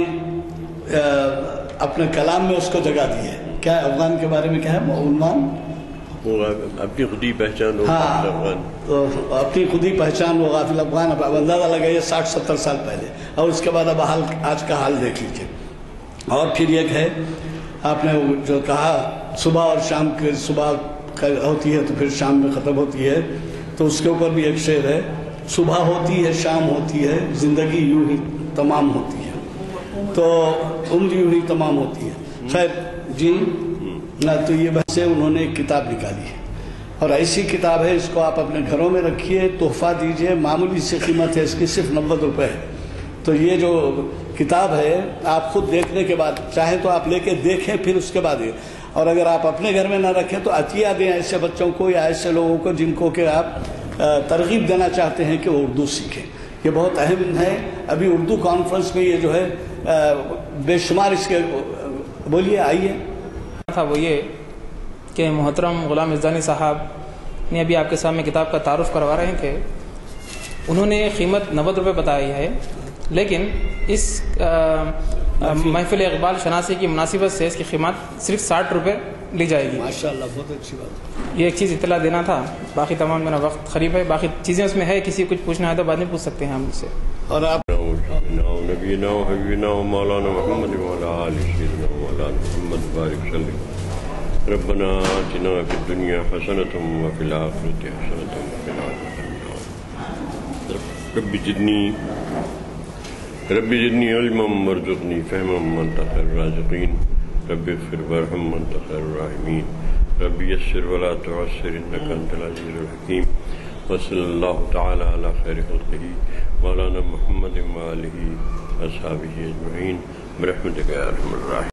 اپنے کلام میں اس کو جگہ دی ہے۔ کیا ہے افغان کے بارے میں، کیا ہے عنوان؟ اپنی خودی پہچان وہ ہاں، تو اپنی خودی پہچان وہ غافل افغان۔ اب اندازہ لگائیے ساٹھ ستر سال پہلے، اور اس کے بعد اب حال آج کا حال دیکھ لیجیے۔ اور پھر ایک ہے آپ نے جو کہا صبح اور شام کے، صبح ہوتی ہے تو پھر شام میں ختم ہوتی ہے، تو اس کے اوپر بھی ایک شعر ہے، صبح ہوتی ہے شام ہوتی ہے زندگی یوں ہی تمام ہوتی ہے، تو عمر یوں ہی تمام ہوتی ہے۔ خیر جی، تو یہ بحث ہے، انہوں نے ایک کتاب نکالی ہے، اور ایسی کتاب ہے، اس کو آپ اپنے گھروں میں رکھیے، تحفہ دیجئے، معمولی سی قیمت ہے اس کی، صرف نوے روپے ہے۔ تو یہ جو کتاب ہے آپ خود دیکھنے کے بعد چاہیں تو آپ لے کے دیکھیں، پھر اس کے بعد یہ، اور اگر آپ اپنے گھر میں نہ رکھیں تو عطیہ دیں ایسے بچوں کو یا ایسے لوگوں کو جن کو کہ آپ ترغیب دینا چاہتے ہیں کہ وہ اردو سیکھیں۔ یہ بہت اہم ہے۔ ابھی اردو کانفرنس میں یہ جو ہے بے شمار اس کے، بولیے آئیے تھا وہ یہ کہ محترم غلام یزدانی صاحب نے ابھی آپ کے سامنے کتاب کا تعارف کروا رہے تھے، انہوں نے قیمت نوے روپے بتائی ہے، لیکن اس محفل اقبال شناسی کی مناسبت سے اس کی قیمت صرف ساٹھ روپے لی جائے گی۔ ماشاءاللہ، بہت اچھی بات۔ یہ ایک چیز اطلاع دینا تھا، باقی تمام میرا وقت قریب ہے، باقی چیزیں اس میں ہے، کسی کچھ پوچھنا ہے تو بعد میں پوچھ سکتے ہیں ہم سے۔ اور آپ نبینا و حبیبنا و مولانا محمد وعلی آل سیدنا مولانا محمد بارک وسلم۔ ربنا آتنا فی الدنیا حسنۃ وفی الآخرۃ حسنۃ وقنا عذاب النار۔ رب زدنی رب زدنی علما وارزقنی فہما وانت خیر الرازقین۔ رب اغفر وارحم وانت خیر الراحمین۔ رب یسر ولا تعسر انک انت العزیز الحکیم۔ وصلی اللہ تعالی علی خیر خلقہ مولانا محمد وآلہ اصحابہ اجمعین برحمتک یا ارحم الراحمین۔